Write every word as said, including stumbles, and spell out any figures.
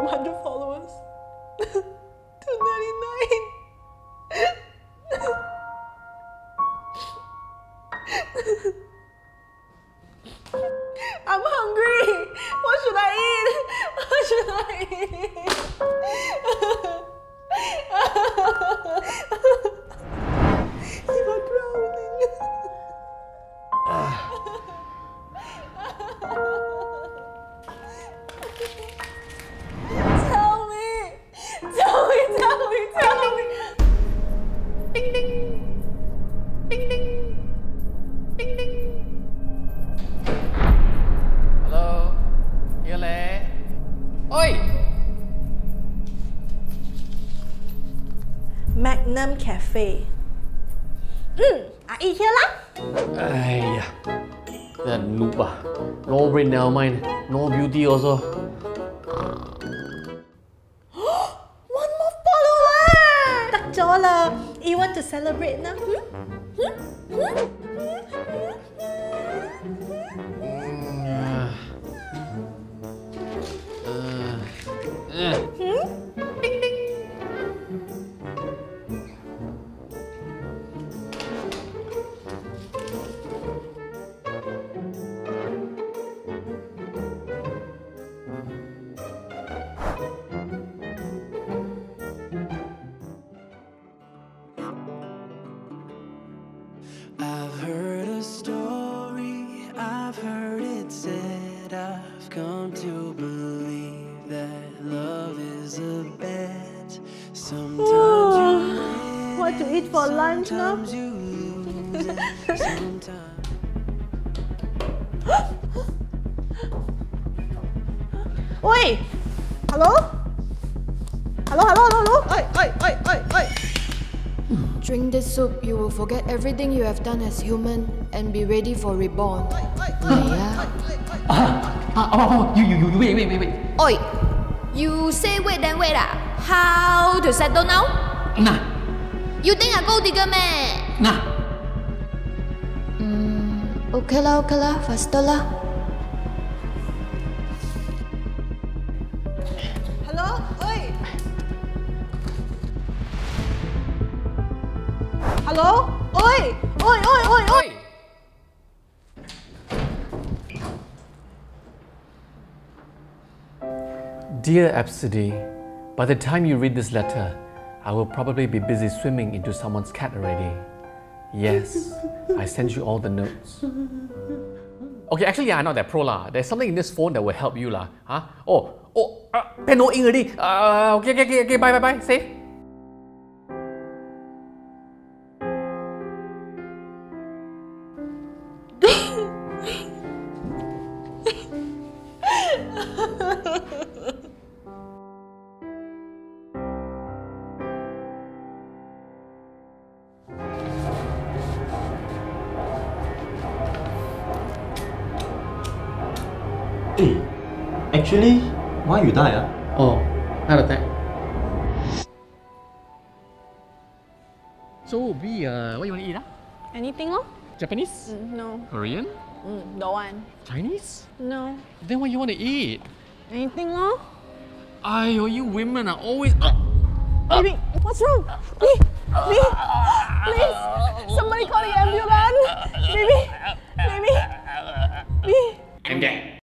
hundred followers to ninety-nine. I'm hungry. What should I eat? What should I eat? You're drowning. Tell me. Tell me, tell me, tell me. Ding ding. Ding ding. Ding ding. Hello, here leh. Oi! Magnum Cafe. Mm, I eat here lah. Aiya, that noob ah. No brain, never mind. No beauty also. One more follower! Tak jauh lah. You want to celebrate now? Hmm? Hmm? Hmm? Hmm? Ding ding. I've heard a story, I've heard it said, I've come to believe that love is a bet. Sometimes you win, What to eat for lunch now? sometimes you lose, sometimes... Oi! Hello? Hello, hello, hello, hello? Oi, oi, oi, oi, oi! Drink this soup, you will forget everything you have done as human and be ready for reborn. Yeah. Ah, ah, oh, oh, you, you, you, wait, wait, wait, wait. Oi! You say wait then wait ah? How to settle now? Nah, You think I gold digger meh? nah. Hmm, okay lah, okay lah, faster lah. Hello? Oi! Hello? Oi! Oi, oi, oi, oi! Dear Absidy, by the time you read this letter, I will probably be busy swimming into someone's cat already. Yes, I sent you all the notes. Okay, actually, yeah, I'm not that pro lah. There's something in this phone that will help you lah. Huh? Oh, oh, uh, pen no ink already. Uh, okay, okay, okay, okay, bye, bye, bye. Safe. Hey, actually, why you die? Ah? Oh, heart attack. So, B, uh, what you want to eat? Ah? Anything, oh? Japanese? Mm, no. Korean? Mm, don't want. Chinese? No. Then what you want to eat? Anything, oh? Ayo, you women are always... Uh, Baby, what's wrong? Me, me, please, somebody call the ambulance. Baby, baby, me. I'm dead.